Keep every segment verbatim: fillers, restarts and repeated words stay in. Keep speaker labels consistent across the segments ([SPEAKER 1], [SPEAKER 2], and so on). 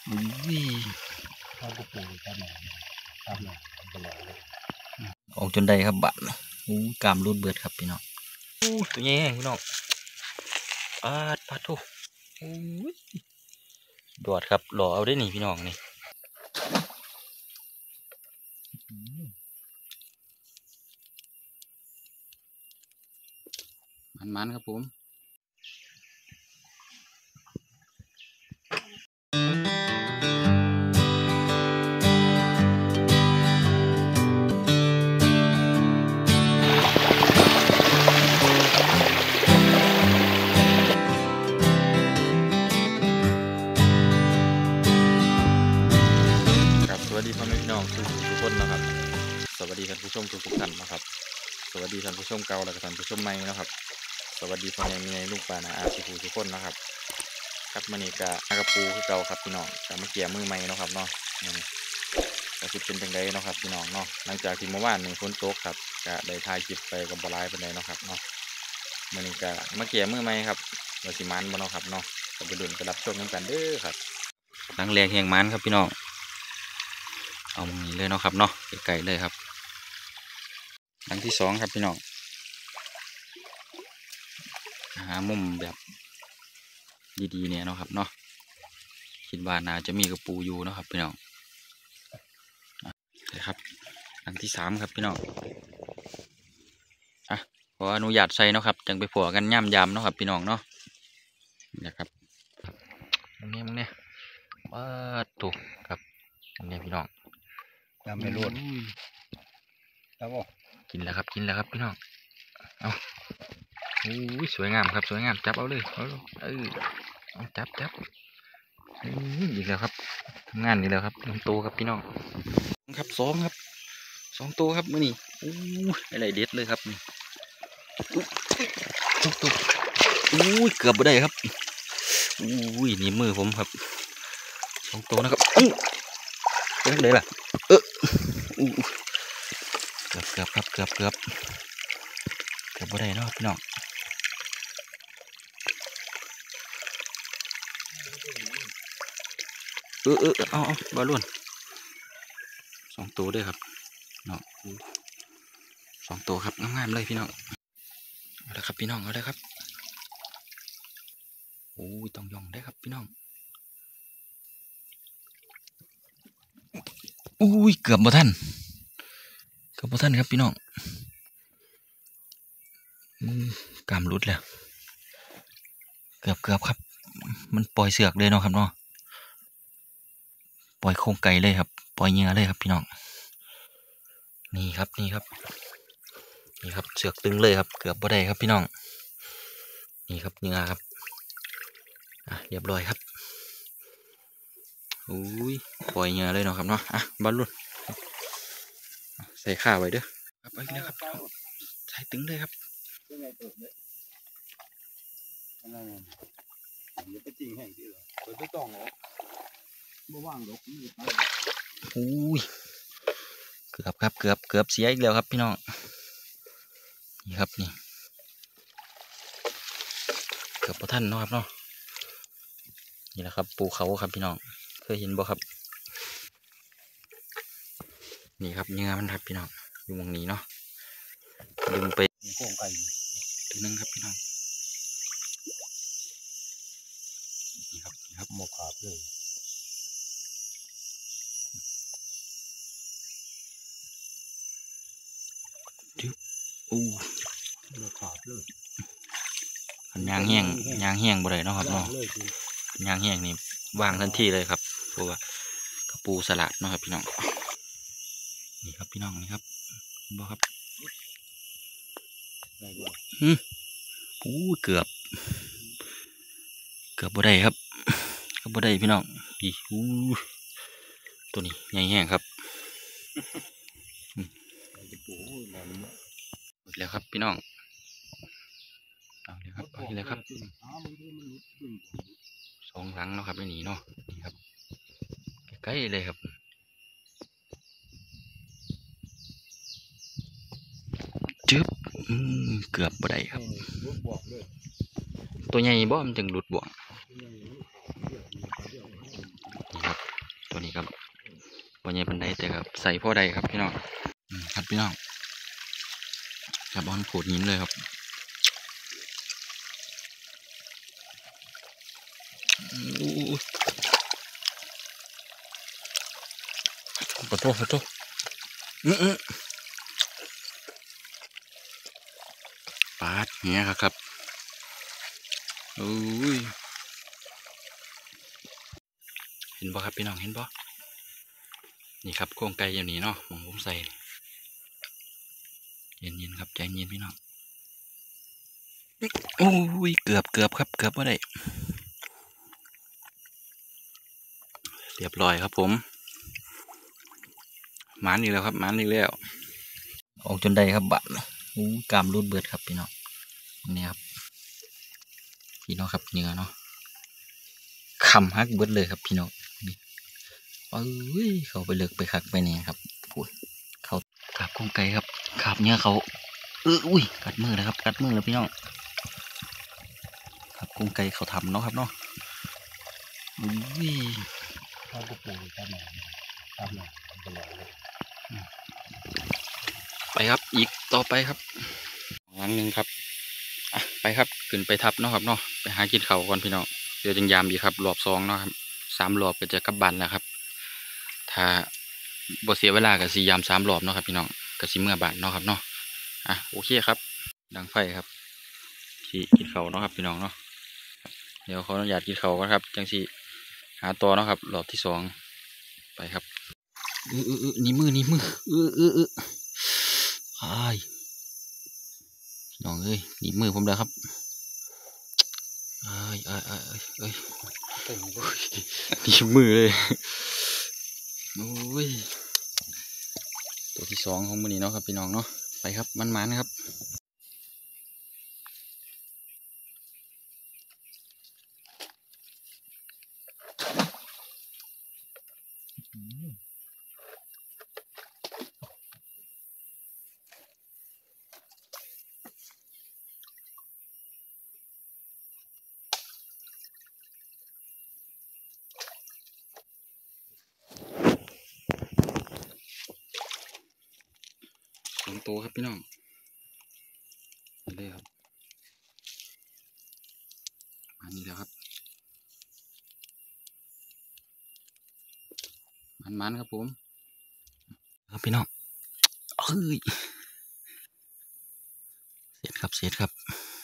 [SPEAKER 1] อุ้ย
[SPEAKER 2] เขาก็ปลูกตามหนองตามหนองตลอดเลย
[SPEAKER 1] ออกจนได้ครับบาดอู้กามรูดเบิดครับพี่น้องอู้ตัวใหญ่พี่น้องปาดปาดทุอู้ดอดครับหล่อเอาได้หนิพี่น้องนี่มันๆครับผมสวัสดีพ่อแม่พี่น้องทุกทุกคนนะครับสวัสดีท่านผู้ชมทุกทุกท่านนะครับสวัสดีท่านผู้ชมเก่าและท่านผู้ชมใหม่นะครับสวัสดีพ่อแม่มีในลูกปลานาอาชีพทุกคนนะครับครับมันนี่กะอากระปูคือเก่าครับพี่น้องกะมาเกี่ยมือใหม่นะครับเนาะนี่กะสิเป็นจังไดเนาะครับพี่น้องเนาะหลังจากที่เมื่อวานนี่ฝนตกครับกะได้ถ่ายคลิปไปกับบลายไปเลยเนาะครับเนาะมันนี่กะมาเกี่ยมือใหม่ครับเราสิมันบ่เนาะครับเนาะก็ไปดุนไปรับชมกันเด้อครับหลังแรงแหงมันครับพี่น้องเอามือเลยเนาะครับเนาะไกลๆเลยครับหลังที่สองครับพี่น้องหามุมแบบดีๆเนี่ยเนาะครับเนาะคิดว่าน่าจะมีกระปูอยู่เนาะครับพี่น้องนะครับหลังที่สามครับพี่น้องอ่ะขออนุญาตใส่เนาะครับจังไปผัวกันย่ำยำเนาะครับพี่น้องเนาะนี่ครับตรงนี้มึงเนี่ยว้าถูกครับตรงนี้พี่น้อง
[SPEAKER 2] ยำไม่รวดครับผม
[SPEAKER 1] กินแล้วครับกินแล้วครับพี่น้องเอาอู้ยสวยงามครับสวยงามจับเอาเลยเอาเออเอาจับจับอีกแล้วครับทำงานอีกแล้วครับลงตัวครับพี่น้องครับสองครับสองตัวครับมื่อนี้อู้อะไรเด็ดเลยครับนี่ตัวตัวอู้เกือบไม่ได้ครับอู้ยนี่มือผมครับสองตัวนะครับอู้เป็นไงล่ะเอออู้เกือบเกือบครับเกือบเกือบเกือบไม่ได้เนาะพี่น้องเออเออเอาเอาบอลลูนสองตัวด้วยครับเนาะสองตัวครับงามๆเลยพี่น้องเอาละครับพี่น้องเอาเลยครับโอ้ยต้องย่องได้ครับพี่น้องอุ้ยเกือบบ่ทันเกือบบ่ทันครับพี่น้องกามรุดแล้วเกือบเกือบครับมันปล่อยเสือกเลยเนาะครับเนาะปล่อยโครงไก่เลยครับปล่อยเงี้ยเลยครับพี่น้องนี่ครับนี่ครับนี่ครับเสือกตึงเลยครับเกือบบ่ได้ครับพี่น้องนี่ครับเงี้ยครับอ่ะเรียบร้อยครับอุ้ยปล่อยเงี้ยเลยเนาะครับเนาะอ่ะบอลลุ่นใส่ข้าวไว้เด้อครับไปแล้วครับใส่ตึงเลยครับ
[SPEAKER 2] อะไรอย่าไปจริงแห่งที่เหรอเปิดไปต้องเหรอบ่ว่างดอก
[SPEAKER 1] อุ้ยเกือบครับเกือบเกือบเสียอีกแล้วครับพี่น้องนี่ครับนี่เกือบพอท่านเนาะครับเนาะนี่แหละครับปูเขาครับพี่น้องเคยเห็นบ่ครับนี่ครับเนื้อมันครับพี่น้องอยู่ตรงนี้เนาะดึงไป
[SPEAKER 2] โค้งไก่
[SPEAKER 1] ตัวนึงครับพี่น้องนี่ครับนี่ครับ
[SPEAKER 2] หมกขาดเลย
[SPEAKER 1] ดิ้วอู้
[SPEAKER 2] หมกขาดเลย
[SPEAKER 1] ยางแห้งยางแห้งบ่ได้เนาะครับเนาะยางแห้งนี่วางทันทีเลยครับเพราะว่ากระปูสลัดเนาะครับพี่น้องนี่ครับพี่น้องนี่ครับบ่ครับอืมอู้เกือบเกือบบ่ได้ครับเกือบบ่ได้พี่น้องอีอู้ตัวนี้ใหญ่แห้งครับหมดแล้วครับพี่น้องเอาเลยครับเอาเลยครับสองหลังเนาะครับไม่หนีเนาะนี่ครับใกล้ๆเลยครับจึ๊บเกือบบ่ได้ครับตัวใหญ่บ่มันจึงหลุดบ่วงนี่ครับกับบ่ใหญ่ปานใดแต่กับใส่พ่อใดครับพี่น้องครับพี่น้องจับบอลโขดหินเลยครับขอโทษขอโทษอื้อปาดเนี้ยครับโอ้ยเห็นบ่ครับพี่น้องเห็นบ่นี่ครับโครงไก่อย่างนี้เนาะมองผมใส่เย็นๆครับใจเย็นพี่น้องโอ้ยเกือบเกือบครับเกือบว่าได้เรียบร้อยครับผมหมานอีกแล้วครับหมานอีกแล้วออกจนได้ครับบัดโอ้กามรูดเบิดครับพี่น้องนี่ครับพี่น้องครับเนื้อเนาะคำฮักเบิดเลยครับพี่น้องนี่เอ้ยเขาไปเลือกไปคักไปเนี่ยครับพูดเขาขาบกงไก่ครับขาบเนื้อเขาเอออุ้ยกัดมือเลยครับกัดมือเลยพี่น้องครับกงไก่เขาทำเนาะครับเนาะอุ้ย
[SPEAKER 2] ข้าวกระปูทำหน่อยทำหน่อยตลอดเลย
[SPEAKER 1] ไปครับอีกต่อไปครับหลังหนึ่งครับอ่ะไปครับขึ้นไปทับเนาะครับเนาะไปหากินเขาก่อนพี่น้องเดี๋ยวจึงยามอีกครับรอบสองเนาะครับสามรอบก็จะกลับบ้านแล้วครับถ้าบ่เสียเวลากับสียามสามรอบเนาะครับพี่น้องกับสีเมื่อบานเนาะครับเนาะอ่ะโอเคครับดังไฟครับสีกินเขาเนาะครับพี่น้องเนาะเดี๋ยวเขาอนุญาตกินเขาก่อนครับจังสีหาตัวเนาะครับรอบที่สองไปครับเออเออเออนี่มือนี่มือเออเออเออไอ้พี่น้องเอ้ยนี่มือผมแล้วครับไอ้ไอ้ไอ้ไอ้เอ้ยนี่มือเลยโอ้ยตัวที่สองของมือนี้เนาะครับพี่น้องเนาะไปครับมันมันนะครับสองตัวครับพี่น้องเลยครับอันนี้แล้วครับมันมันครับผมครับพี่น้องเฮ้ยเสร็จครับเสร็จครับ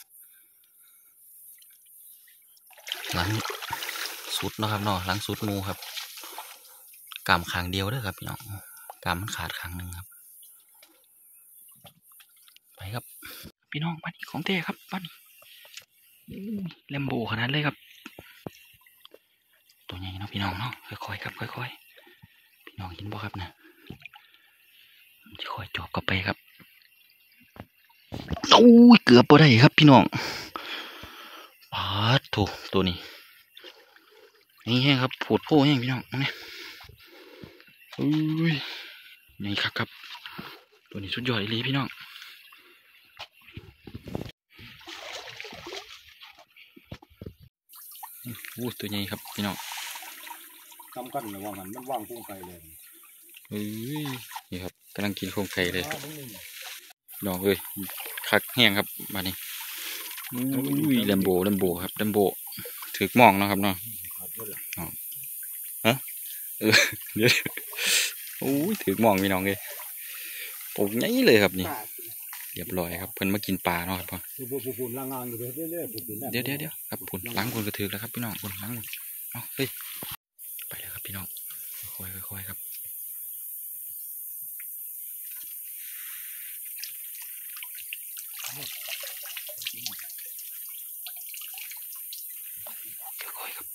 [SPEAKER 1] หลังสุดนะครับเนาะหลังสุดงูครับกามขางเดียวเด้อครับพี่น้องกามมันขาดขางหนึ่งครับไปครับพี่น้องบ้านนี้ของเต้ครับบ้านนี้แลมโบขนาดเลยครับตัวใหญ่เนาะพี่น้องเนาะค่อยๆครับค่อยๆพี่น้องเห็นบ่ครับนะจะค่อยจอบกลับไปครับโอ้ยเกือบบ่ได้ครับพี่น้องปาดโถตัวนี้นี่แห้งครับปวดโผล่แห้งพี่น้องนี่อุ้ยนี่ครับครับตัวนี้สุดยอดเลยพี่น้องอู้ตัวใหญ่ครับพี่น้อง
[SPEAKER 2] ทำกันระวังหันมันว่างพุ่งไกลเลย
[SPEAKER 1] เฮ้ยนี่ครับกำลังกินโครงไก่เลยน้องเอ้ยคักแห้งครับมานี่อุ้ยแลมโบแลมโบครับแลมโบถือมองนะครับเนาะฮะเออเดี๋ยวโอ้ยถือมองพี่น้องเลยโอ้ยใหญ่เลยครับนี่เรียบร้อยครับเพิ่นมากินปลาเนาะครับพ่อเดี๋ยวเดี๋ยวเดี๋ยวครับผุนล้างคนกระถือแล้วครับพี่น้องผุนล้างเนาะเฮ้ยไปแล้วครับพี่น้องค่อยค่อยครับค่อยครับ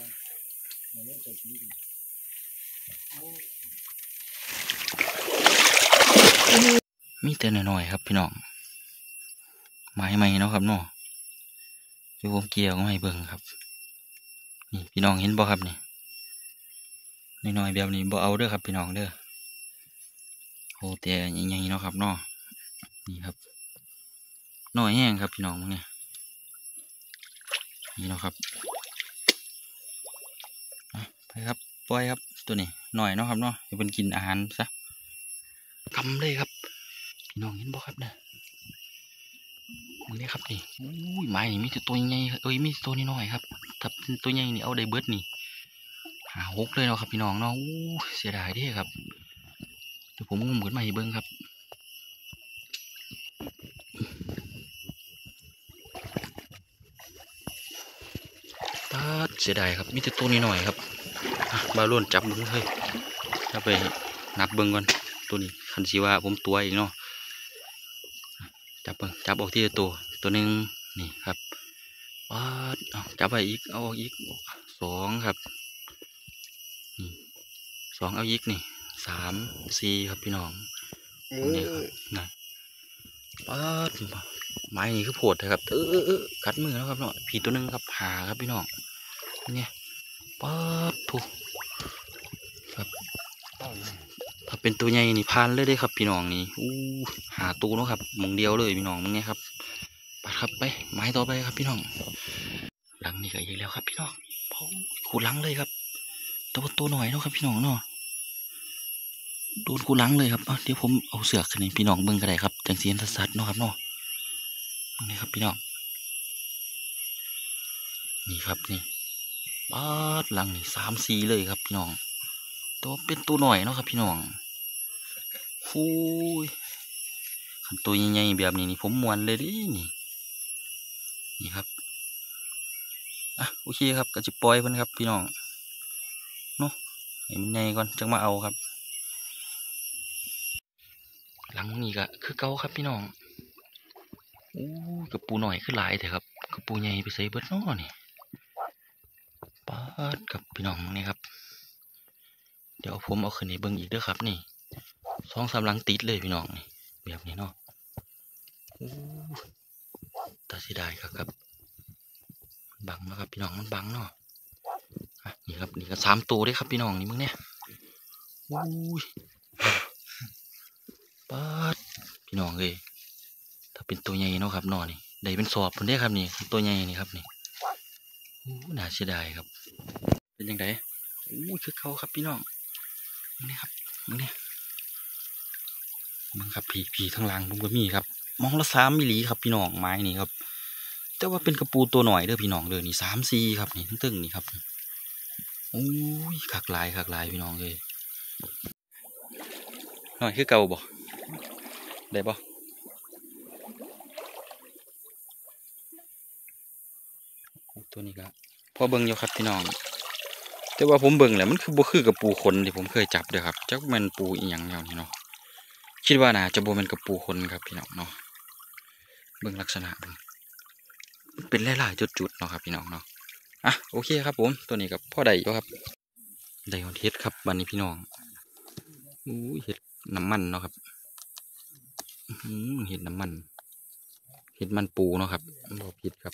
[SPEAKER 1] มีแต่น้อยๆครับพี่น้องไม้ใหม่เนาะครับเนาะที่ผมเกี่ยวก็ไม่เบิ่งครับนี่พี่น้องเห็นบ่ครับนี่น้อยๆแบบนี้บ่เอาเด้อครับพี่น้องเด้อโอ้แต่ใหญ่ๆเนาะครับเนาะนี่ครับน้อยแห้งครับพี่น้องเนี่ยนี่เนาะครับไปครับปล่อยครับตัวนี้หน่อยเนาะครับเนาะให้เป็นกินอาหารซะกำเลยครับพี่น้องเห็นบ่ครับเนี่ยมึงนี่ครับนี่อุ้ยไม้นี่มีแต่ตัวใหญ่เอ้ยมีตัวน้อยๆครับถ้าเป็นตัวใหญ่นี่เอาได้เบิดนี่หาหกเลยเนาะครับพี่น้องเนาะอู้เสียดายเด้ครับเดี๋ยวผมงมขึ้นมาให้เบิ้งครับตาเสียดายครับมีแต่ตัวน้อยๆครับบาล้วนจับมึงเลยถ้าไปนับเบิ้งก่อนตัวนี้คันชีว่าผมตัวอีกเนาะจับเบิ้งจับออกที่ตัวตัวหนึ่งนี่ครับว้าเอาจับไปอีกเอาออกอีกสองครับนี่สองเอาอีกนี่สามสี่ครับพี่น้องนี่ครับนะป้าดไม้นี่คือโผดนะครับเออเออเออกัดมือแล้วครับเนาะผีตัวหนึ่งครับหาครับพี่น้องเนี่ยป้าดถูกครับถ้าเป็นตัวใหญ่นี่พานเลยได้ครับพี่น้องนี่อู้หาตัวเนาะครับมองเดียวเลยพี่น้องมึงไงครับปัดครับไปไม้ต่อไปครับพี่น้องหลังนี่ก็อีกแล้วครับพี่น้องขูดหลังเลยครับตัวตัวหน่อยเนาะครับพี่น้องเนาะโดนขูดหลังเลยครับเดี๋ยวผมเอาเสือกขึ้นให้พี่น้องเบิ่งก็ได้ครับจังสีนสัดเนาะครับเนาะนี่ครับพี่น้องนี่ครับนี่ปาดหลังนี่สามสี่เลยครับพี่น้องตัวเป็นตัวหน่อยเนาะครับพี่น้องฟูยขันตัวใหญ่ๆแบบนี้นี่ผมมวนเลยดินี่นี่ครับอ่ะโอเคครับก็จะปล่อยเพิ่นครับพี่น้องเนาะให้มันใหญ่ก่อนจังมาเอาครับหลังนี้ก็คือเก่าครับพี่น้องอู้กระปูหน่อยคือหลายแต่ครับกระปูใหญ่ไปใส่เบิดเนาะนี่ปาดกับพี่น้องนี่ครับเดี๋ยวผมเอาขึ้นให้เบิ่งอีกเด้อครับนี่สองสามหลังติดเลยพี่น้องนี่แบบนี้เนาะอู้ตาเสียดายครับครับบังนะครับพี่น้องมันบังเนาะอ่ะนี่ครับนี่ก็สามตัวได้ครับพี่น้องนี่มึงเนี่ยอู้ยปาดพี่น้องเลยถ้าเป็นตัวใหญ่เนาะครับนอนี่ได้เป็นสอบคนได้ครับนี่ตัวใหญ่นี่ครับนี่อู้น่าเสียดายครับเป็นยังไงอู้คือเขาครับพี่น้องมึงเนี่ยครับมึงเนี่ยมึงครับผีผีทั้งหลังผมก็มีครับมองละสามมิลลิครับพี่น้องไม้นี่ครับแต่ว่าเป็นกระปูตัวหน่อยเด้อพี่น้องเด้อนี่สามสี่ครับนี่ตึ้งนี่ครับโอ้ยขักลายขักลายพี่น้องเลยหน่อยคือเก่าบ่ได้บ่ตัวนี้ก็พอเบิ่งอยู่ครับพี่น้องแต่ว่าผมเบิ่งแหละมันคือบ่คือกับปูขนที่ผมเคยจับเด้อครับจักแม่นปูอีหยังแนวนี้เนาะคิดว่าน่าจะบ่แม่นกับปูขนครับพี่น้องเนาะเบิ่งลักษณะเป็นหลายๆจุดๆเนาะครับพี่น้องเนาะอ่ะโอเคครับผมตัวนี้กับพ่อใดอยู่ครับได้ของเฮ็ดครับบัดนี้พี่น้องอู้เฮ็ดน้ำมันเนาะครับอือเฮ็ดน้ำมันเฮ็ดมันปูเนาะครับบ่ผิดครับ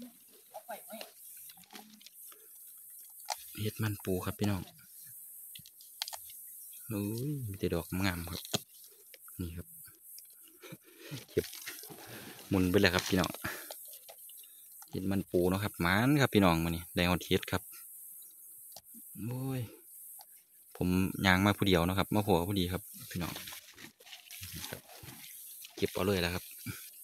[SPEAKER 1] เฮ็ดมันปูครับพี่น้องโอ้ยมีแต่ดอกงามครับนี่ครับเก็บหมุนไปเลยครับพี่น้องเฮ็ดมันปูเนาะครับมันครับพี่น้องมานี่ได้เอาเฮ็ดครับโอ้ยผมยางมาผู้เดียวนะครับมาหัวผู้ดีครับพี่น้องเก็บเอาเลยแล้วครับ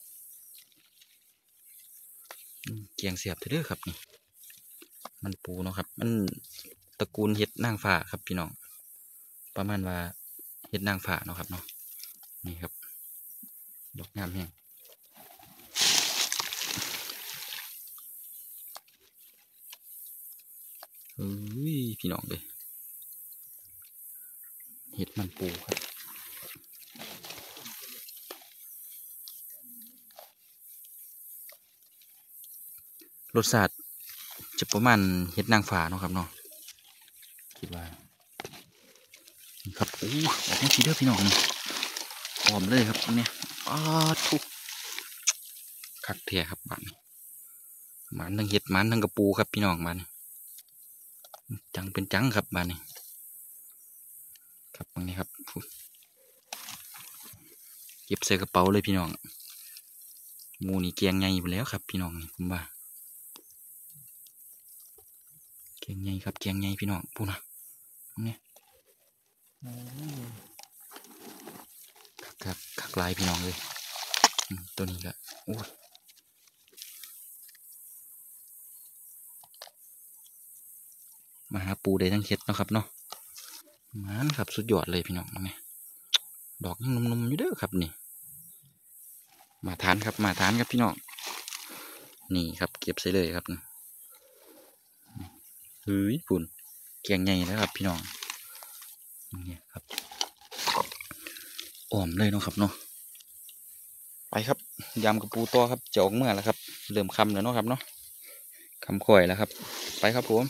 [SPEAKER 1] เกียงเสียบเด้อครับนี่มันปูเนาะครับมันตระกูลเห็ดนางฟ้าครับพี่น้องประมาณว่าเห็ดนางฟ้าเนาะครับเนาะนี่ครับดอกงามแห้งเฮ้ยพี่น้องเลยเห็ดมันปูครับรสชาติจะประมาณเห็ดนางฟ้าเนาะครับเนาะคิดว่าครับโอ้ออกมาทีเดียวพี่น้องนี่หอมเลยครับอันนี้อ้าทุกคักเทียครับมันมันทั้งเห็ดมันทั้งกระปูครับพี่น้องมันจังเป็นจังครับมันนี่ครับตรงนี้ครับเก็บใส่กระเป๋าเลยพี่น้องหมูนี่เกียงใหญ่อยู่แล้วครับพี่น้องผมว่าเกียงใหญ่ครับเกียงใหญ่พี่น้องพูดนะเนี่ยคักคักหลายพี่น้องเลยอืมตัวนี้ละโอ้ยมาหาปูได้ทั้งเข็ดเนาะครับเนาะมันครับสุดยอดเลยพี่น้องนี่ดอกยังนุ่มๆอยู่เด้อครับนี่มาทานครับมาทานครับพี่น้องนี่ครับเก็บใส่เลยครับเฮ้ยปุ่นแกงใหญ่แล้วครับพี่น้องนี่ครับอ่อมเลยเนาะครับเนาะไปครับยำกับปูตัวครับจะออกเมื่อแล้วครับเริ่มคำแล้วเนาะครับเนาะคำข่อยแล้วครับไปครับผม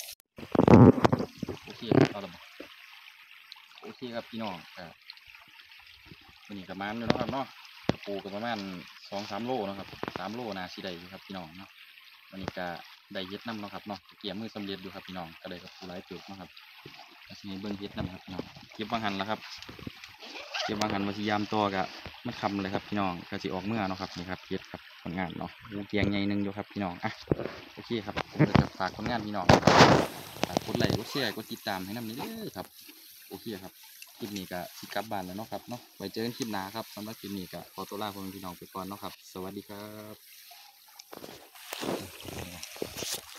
[SPEAKER 1] โอเคครับเอาละโอเคครับพี่น้องครับวันนี้ประมาณนี้เนาะครับเนาะปูกับประมาณสองสามโลเนาะครับสามโลนาสีได้ครับพี่น้องเนาะวันนี้ก็ได้เย็ดน้ำเนาะครับเนาะเกี่ยมือสำเร็จอยู่ครับพี่น้องก็เลยกับปูไร้จุดนาะครับก็จะมีเบิ้งเย็ดน้ำครับพี่น้องเก็บบางหันแล้วครับเก็บบางหันมาสิยามตัวกะมันคำเลยครับพี่น้องก็จะออกเมื่อเนาะครับนี่ครับเย็ดครับผลงานเนาะงูเกียงใหญ่หนึ่งอยู่ครับพี่น้องอ่ะโอเคครับผมก็จะฝากผลงานพี่น้องฝากกดไลค์กดแชร์กดติดตามให้น้ำนี้เลยครับโอเคครับคลิปนี้ก็สิกลับบ้านแล้วเนาะครับเนาะไว้เจอกันคลิปหน้าครับสำหรับคลิปนี้ก็ขอตัวลาพ่อแม่พี่น้องไปก่อนเนาะครับสวัสดีครับ